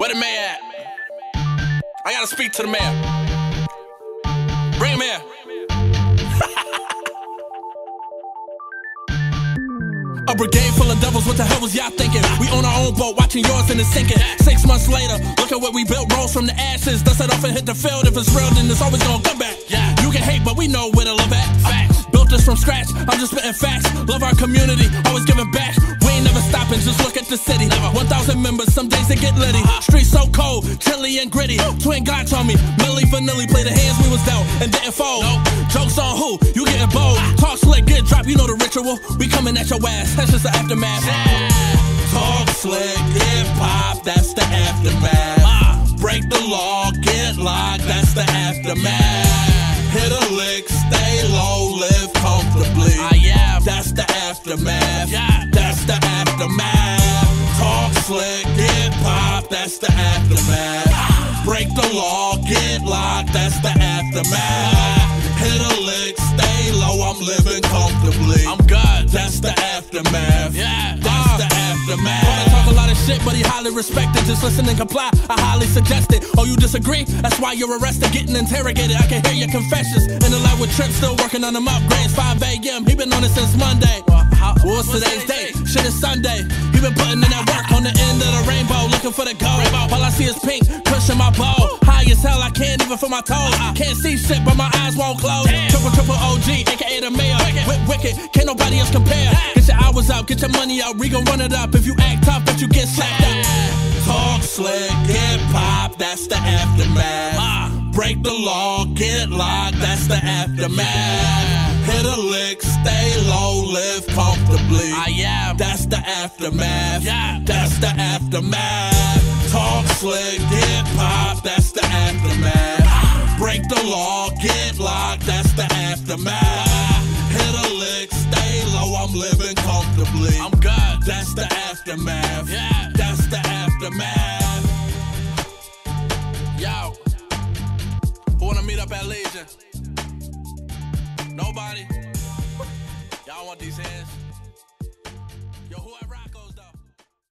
Where the mayor at? I gotta speak to the mayor. Bring him here. A brigade full of devils, what the hell was y'all thinking? We on our own boat, watching yours and it's sinking. 6 months later, look at what we built, rose from the ashes. Dust it off and hit the field. If it's real, then it's always gonna come back. Yeah, you can hate, but we know where to love at. Facts. Built this from scratch, I'm just spitting facts. Love our community, always giving back. We ain't never stopping, just look at the city. 1,000 members, some days they get litty. Streets so cold, chilly and gritty. Twin God told me, Millie Vanilli play the hands we was dealt and didn't fold. Jokes on who? You getting bold. Talk slick, get dropped, you know the ritual. We coming at your ass, that's just the aftermath. Talk slick, get popped, that's the aftermath. Break the law, get locked, that's the aftermath. Hit a lick, stay low, live comfortably. That's the aftermath. That's the aftermath. Talk slick, get popped, that's the aftermath. Break the law, get locked, that's the aftermath. Hit a lick, stay low, I'm living comfortably. I'm good. That's the aftermath. That's the aftermath. Wanna talk a lot of shit, but he highly respected. Just listen and comply, I highly suggest it. Oh, you disagree? That's why you're arrested, getting interrogated. I can hear your confessions. In the lab with Trip, still working on them upgrades. 5 a.m., he been on it since Monday. What's today's date? Shit is Sunday. He been putting in that work on the end of the rainbow, looking for the gold. All I see is pink, pushing my bow. High as hell, I can't even feel my toes. Can't see shit, but my eyes won't close. Triple OG, aka the mayor. Wicked, can't nobody else compare. Get your hours out, get your money out. We gon' run it up. If you act tough, bet you get slapped out. Talk slick, get popped, that's the aftermath. Break the law, get locked, that's the aftermath. Hit a lick, stay low, live comfortably. That's the aftermath. That's the aftermath. Talk slick, get popped, that's the aftermath. Break the law, get locked, that's the aftermath. Hit a lick, stay low, I'm living comfortably. I'm good. That's the aftermath. That's the aftermath. Yo, who wanna meet up at Legion? Nobody? Y'all want these hands? Yo, whoever.